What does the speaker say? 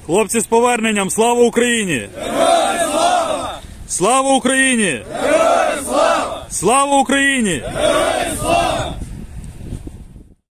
Хлопці, з поверненням! Слава Україні! Героям слава! Слава Україні! Героям слава! Слава Україні! Героям слава!